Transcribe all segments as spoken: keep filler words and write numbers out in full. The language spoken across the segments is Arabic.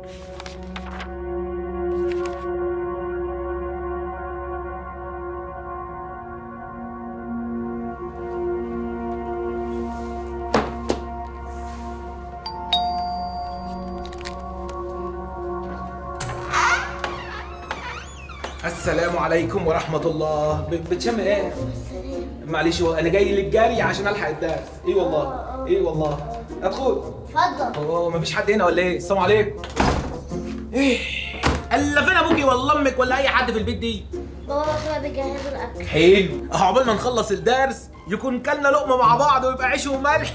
السلام عليكم ورحمة الله. بتشم ايه؟ معلش انا جاي لك جري عشان الحق الدرس. ايه والله؟ ايه والله؟ ادخل. اتفضل. اوه مفيش حد هنا ولا ايه؟ السلام عليكم. ايه؟ الا فين ابوكي ولا امك ولا اي حد في البيت دي؟ بابا كده بيجهز الاكل. حلو، اهو عقبال ما نخلص الدرس يكون كلنا لقمة مع بعض ويبقى عيش وملح.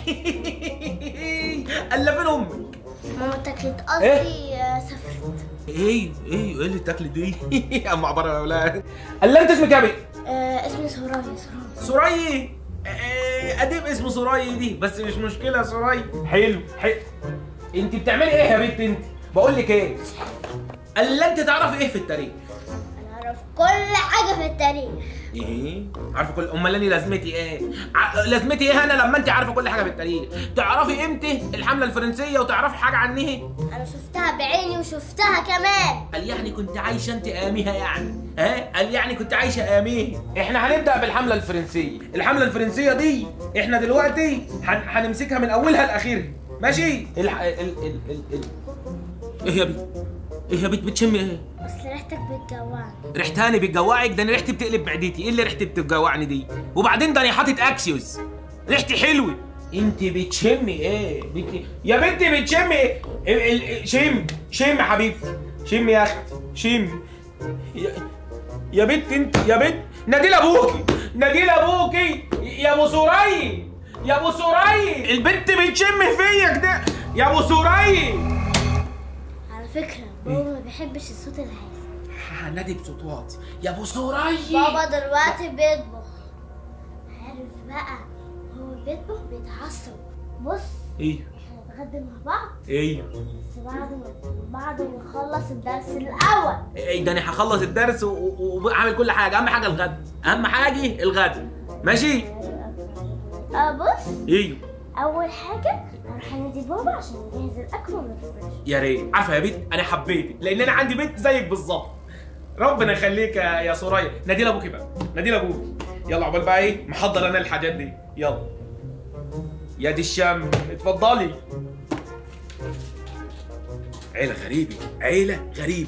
الا فين امك؟ ماما اتاكلت قصدي إيه؟ سافرت. ايه ايه ايه اللي اتاكلت دي؟ يا ام عباره يا ولاد. الا انت اسمك ايه؟ آه اسمي سرايا. سرايا سرايا آه اديب اسمه سرايا دي، بس مش مشكله سرايا. حلو حلو. انت بتعملي ايه يا بنت انت؟ بقول لك ايه؟ الا انت تعرفي ايه في التاريخ؟ انا اعرف كل حاجه في التاريخ. ايه؟ عارفه كل؟ امال انا لازمتي ايه؟ ع... لازمتي ايه انا لما انت عارفه كل حاجه في التاريخ؟ تعرفي امتى الحمله الفرنسيه وتعرفي حاجه عنها؟ انا شفتها بعيني وشفتها كمان. قال يعني كنت عايشه انت اياميها يعني؟ ها؟ قال يعني كنت عايشه اياميها. احنا هنبدا بالحمله الفرنسيه، الحمله الفرنسيه دي احنا دلوقتي هن... هنمسكها من اولها لاخرها، ماشي؟ الح... ال... ال... ال... ال... ايه يا بنت؟ ايه يا بنت بتشمي ايه؟ اصل ريحتك بتجوعني. ريحتاني بتجوعك؟ ده انا ريحتي بتقلب معدتي. ايه اللي ريحتي بتجوعني دي؟ وبعدين ده انا حاطط اكسيوس، ريحتي حلوه. انت بتشمي ايه؟ بت... يا بنتي بتشمي ايه؟ ال... ال... شم شم حبيبتي، شم يا اختي، شم. يا, يا بنت انت، يا بنت نادي لابوكي، نادي لابوكي يا ابو سوري، يا ابو سوري. البنت بتشم فيا كده يا ابو سوري. على فكره بابا ما بيحبش الصوت العالي. هنادي بصوت واطي يا ابو سوري. بابا دلوقتي بيطبخ، عارف بقى هو بيطبخ بيتعصب. بص ايه؟ احنا نتغدى مع بعض. ايه؟ بس بعد ما بعد ما نخلص الدرس الاول. ايه ده انا هخلص الدرس واعمل كل حاجه، اهم حاجه الغد، اهم حاجه الغد، ماشي؟ اه بص. ايوه. اول حاجه هنروح نادي بابا عشان نجهز الاكل ونفرش. يا ريت. عارفه يا بنت انا حبيتك لان انا عندي بنت زيك بالظبط. ربنا يخليك يا يا سرايا. نادي لابوكي بقى، نادي لابوكي. يلا عقبال بقى ايه محضر انا الحاجات دي. يلا يا دي الشام اتفضلي. عيله غريبه، عيله غريبه.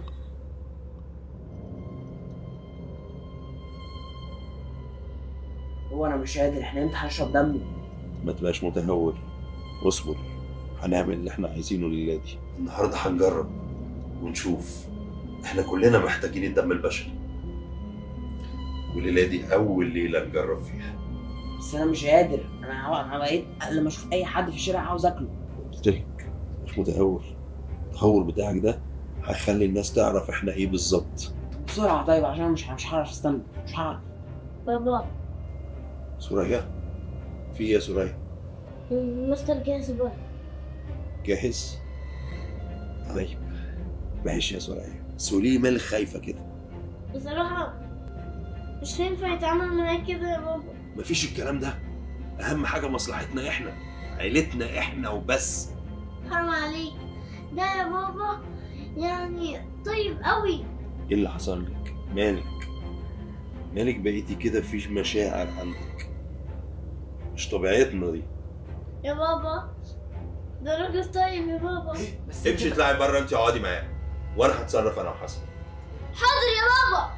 هو انا مش قادر، احنا امتى هنشرب دمه؟ ما تبقاش متهور، اصبر، هنعمل اللي احنا عايزينه الليله دي. النهارده هنجرب ونشوف. احنا كلنا محتاجين الدم البشري، والليله دي اول ليله نجرب فيها. بس انا مش قادر، انا انا بقيت لما اشوف اي حد في الشارع عاوز اكله. قلت لك مش متهور، التهور بتاعك ده هيخلي الناس تعرف احنا ايه بالظبط. بسرعه طيب عشان مش مش هعرف استنى، مش هعرف. بابا سوريا، في ايه يا سوريا؟ مستر جاهز بقى. جاهز؟ طيب ماشي يا سوريا، بس وليه مالك خايفه كده؟ بصراحه مش هينفع يتعامل معايا كده يا بابا. مفيش الكلام ده، اهم حاجه مصلحتنا احنا، عيلتنا احنا وبس. حرام عليك، ده يا بابا يعني طيب قوي. ايه اللي حصل لك؟ مالك؟ مالك بقيتي كده مفيش مشاعر عندك؟ مش طبيعتنا دي يا بابا، ده راجل طيب يا بابا. بس امشي اطلعي بره انت اقعدي معايا وانا هتصرف انا وحسن. حاضر يا بابا.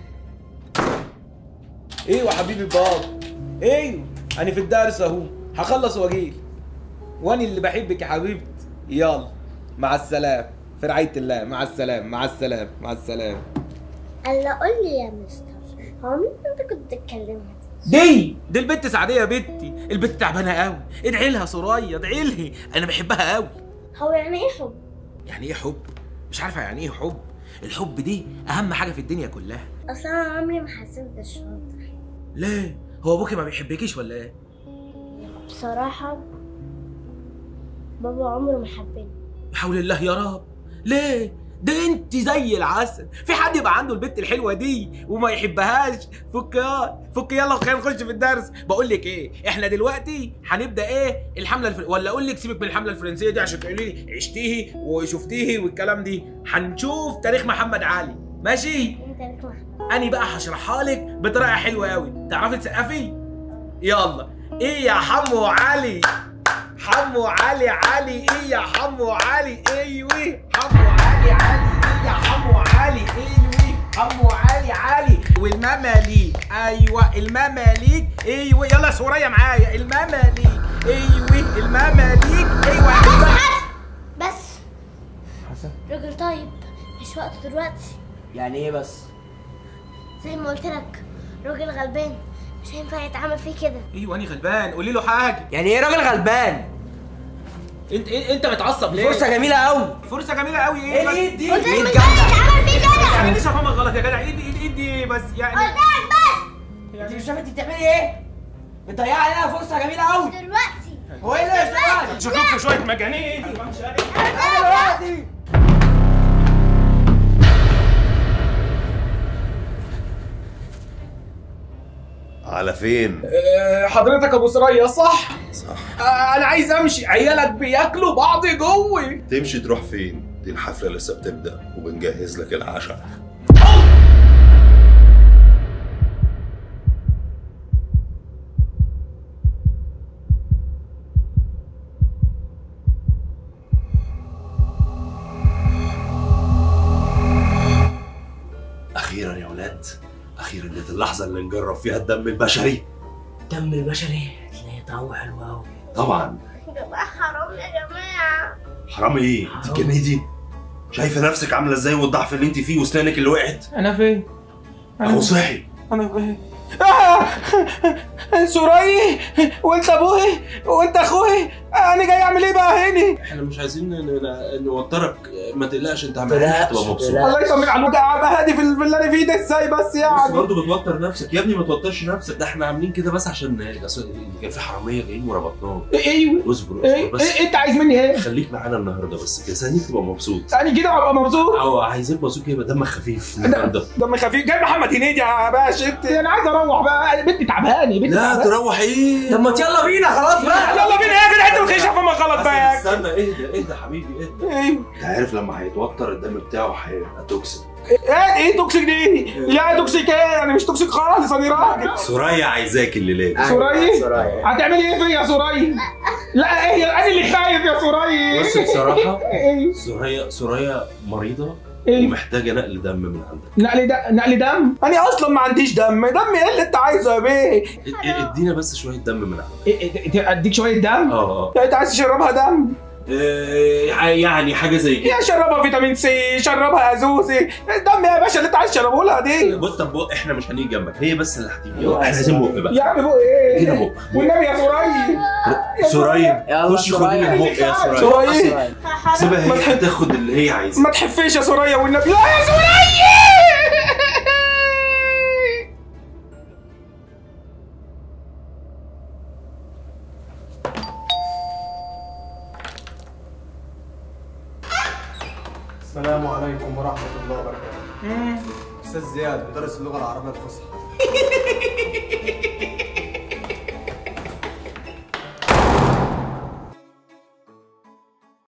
ايوه حبيبي بابا، ايوه انا في الدرس اهو، هخلص واجيلك. وانا اللي بحبك يا حبيبتي. يلا مع السلامه، في رعايه الله. مع السلامه مع السلامه مع السلامه. الا قول لي يا مستر، هو مين انت كنت بتتكلمها دي؟ دي البت سعديه يا بنتي، البت تعبانه قوي. ادعي لها سرايا، ادعي لها، انا بحبها قوي. هو يعني ايه حب؟ يعني ايه حب؟ مش عارفه يعني ايه حب؟ الحب دي اهم حاجه في الدنيا كلها. اصل انا عمري ما حسيت بالشاطر. ليه؟ هو ابوكي ما بيحبكيش ولا ايه؟ بصراحه بابا عمره ما حبني. حول الله يا رب. ليه؟ ده انت زي العسل. في حد يبقى عنده البت الحلوه دي وما يحبهاش؟ فك يلا فك يلا وخلينا نخش في الدرس. بقول لك ايه، احنا دلوقتي هنبدا ايه الحمله الفر... ولا اقول لك سيبك من الحمله الفرنسيه دي عشان تقولي لي عشتيه وشفتيه والكلام دي. هنشوف تاريخ محمد علي، ماشي؟ انا بقى هشرحها لك بطريقه حلوه قوي. تعرفي تسقفي؟ يلا. ايه يا حمو علي؟ حمو علي علي ايه يا حمو علي؟ ايوه حمو علي علي ايه يا حمو علي؟ ايوه حمو علي علي. والمماليك، ايوه المماليك، ايوه يلا سوريا معايا. المماليك، ايوه المماليك، ايوه. بس حسن راجل طيب، مش وقته دلوقتي. يعني ايه بس؟ زي ما قلت لك راجل غلبان، مش هينفع يتعامل فيه كده. ايوه انا غلبان، قولي له حاجه. يعني ايه راجل غلبان؟ انت انت متعصب ليه؟ فرصه جميله قوي. فرصه جميله قوي ايه؟ ايه الايد دي؟ قلت لك مش هيتعامل فيه كده. يعني لسه فاهمك غلط يا جدع. ايدي ايدي ايدي بس يعني. قلت لك بس. انت مش شايفه انت بتعملي ايه؟ بتضيعي علينا فرصه جميله قوي. دلوقتي هو ايه اللي دلوقتي؟ شكلكم شويه مجانين. دلوقتي على فين؟ حضرتك ابو سرية صح؟ صح. انا عايز امشي، عيالك بياكلوا بعض جوه. تمشي تروح فين؟ دي الحفلة لسه بتبدأ وبنجهز لك العشاء. أخيرا يا ولاد، أخيرا جت اللحظة اللي نجرب فيها الدم البشري. الدم البشري هتلاقي طعمه حلو قوي. طبعا. يا جماعه حرام يا جماعه. حرام ايه؟ انت كنيدي؟ شايفه نفسك عامله ازاي والضعف اللي انت فيه واسنانك اللي وقعت؟ انا فين؟ اهو صحي. انا فين؟ آه! سوري، وانت ابوي وانت اخوي، انا جاي اعمل ايه بقى هنا؟ احنا مش عايزين ن- ن- نوترك، ما تقلقش، انت عمال تقلقش، تبقى مبسوط. تقلقش. الله يطمن عليك. ابقى هادي في اللي انا فيه ده ازاي بس بس يعني؟ برضه بتوتر نفسك يا ابني، ما توترش نفسك، ده احنا عاملين كده بس عشان أصل كان في حراميه جايين وربطناهم. ايوه اصبر ايه اصبر بس، إيه انت عايز مني ايه؟ خليك معانا النهارده بس كده، ثاني تبقى مبسوط. انا كده ابقى مبسوط. او عايزين مبسوط كده، يبقى دمك خفيف النهارده. دم خفيف. جاي محمد هنيدي يا باشا. انت انا عايز اروح بقى، بنتي تعبانه بنتي لا تعبانه. تروح ايه؟ طب ما يلا بينا خلاص بقى. يلا بينا يا جدع، انت متخيل فاهمك غلط بقى يا بس استنى، اهدى اهدى حبيبي اهدى. ايوه. انت عارف لما هيتوتر الدم بتاعه هيبقى توكسيك. ايه ايه توكسيك دي؟ لا توكسيك ايه؟ انا مش توكسيك خالص، انا راجل. سوريا عايزاك الليله. سوري؟ سوري هتعملي ايه فيا يا سوري؟ لا ايه انا اللي خايف يا سوري. بص بصراحه ايه سوريا سوريا مريضه ايه؟ ومحتاجه نقل دم من عندك. نقل دم؟ نقل دم؟ انا اصلا ما عنديش دم. دم ايه اللي انت عايزه يا بيه؟ اد- ادينا بس شويه دم من عندك. إيه- إيه- اديك شويه دم؟ اه انت عايز تشربها دم؟ اه يعني حاجه زي كده. يا شربها فيتامين سي، شربها ازوزي. الدم يا باشا اللي انت عايز تشربه لها دي. بص طب بق، احنا مش هنيجي جنبك، هي بس اللي هتيجي. احنا عايزين بق بقى. يا عم بقى ايه؟ ادينا بق. والنبي يا سوري. سوريا يلا خش خد سوريا. من البق يا سوريا. سوري سيبها ما هي تحب- هتاخد اللي هي عايزاه. ما تحفيش يا سوريا والنبي. لا يا سوري. السلام عليكم ورحمة الله وبركاته. أستاذ زياد مدرس اللغة العربية الفصحى.